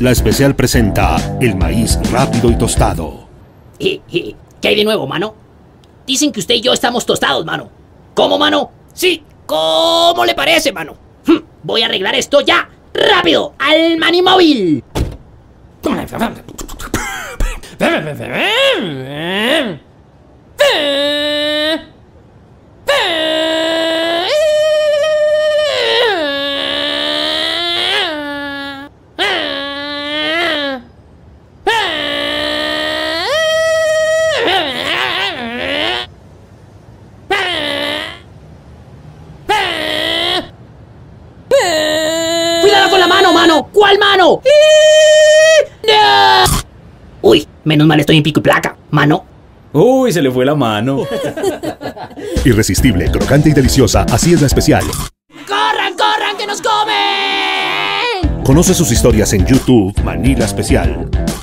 La Especial presenta el maíz rápido y tostado. ¿Qué hay de nuevo, mano? Dicen que usted y yo estamos tostados, mano. ¿Cómo, mano? Sí, ¿cómo le parece, mano? Voy a arreglar esto ya. ¡Rápido! ¡Al Manimóvil! ¡Cuidado con la mano, mano! ¿Cuál mano? ¡No! Uy, menos mal estoy en pico y placa, mano. Uy, se le fue la mano. Irresistible, crocante y deliciosa, así es La Especial. ¡Corran, corran, que nos comen! Conoce sus historias en YouTube, Maní La Especial.